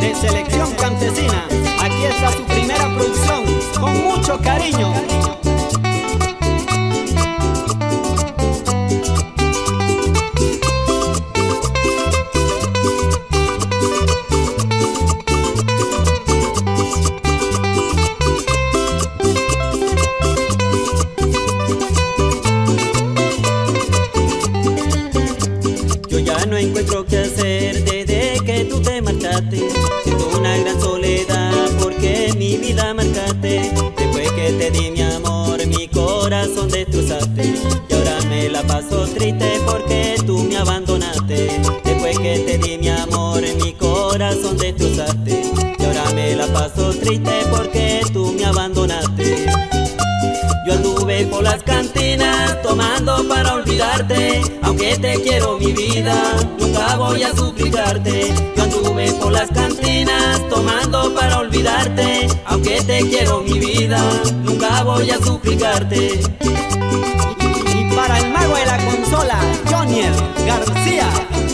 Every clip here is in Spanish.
de Selección Campesina. Aquí está su primera producción, con mucho cariño. Yo ya no encuentro qué hacer desde que tú te marchaste. Siento una gran soledad porque mi vida marcaste. Después que te di mi amor, mi corazón destrozaste. Y ahora me la paso triste porque tú me abandonaste. Después que te di mi amor, mi corazón destrozaste. Y ahora me la paso triste porque tú me abandonaste. Yo anduve por las cantinas tomando para olvidarte. Aunque te quiero mi vida, nunca voy a suplicarte. Yo anduve por las cantinas tomando para olvidarte. Aunque te quiero mi vida, nunca voy a suplicarte. Y para el mago de la consola, Jonier García.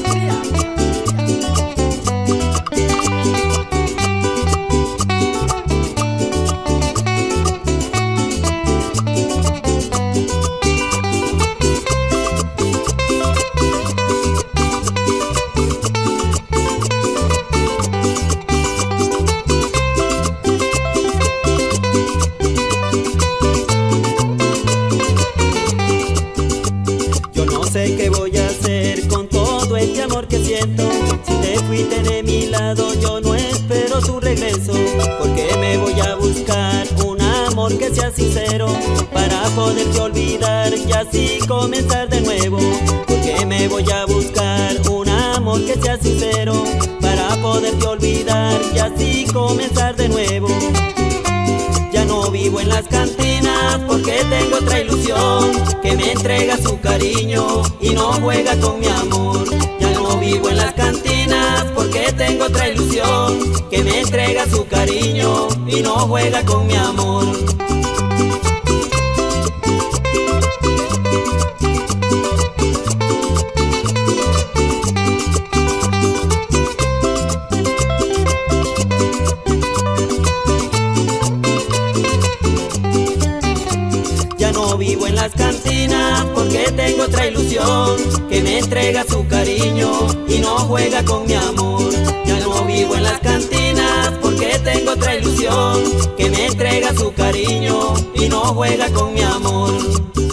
No sé qué voy a hacer con todo este amor que siento. Si te fuiste de mi lado, yo no espero tu regreso. Porque me voy a buscar un amor que sea sincero, para poderte olvidar y así comenzar de nuevo. Porque me voy a buscar un amor que sea sincero, para poderte olvidar y así comenzar de nuevo. Ya no vivo en las cantinas porque tengo otra ilusión, que me entrega su cariño y no juega con mi amor. Ya no vivo en las cantinas porque tengo otra ilusión, que me entrega su cariño y no juega con mi amor. Ya no vivo en las cantinas porque tengo otra ilusión, que me entrega su cariño y no juega con mi amor. Ya no vivo en las cantinas porque tengo otra ilusión, que me entrega su cariño y no juega con mi amor.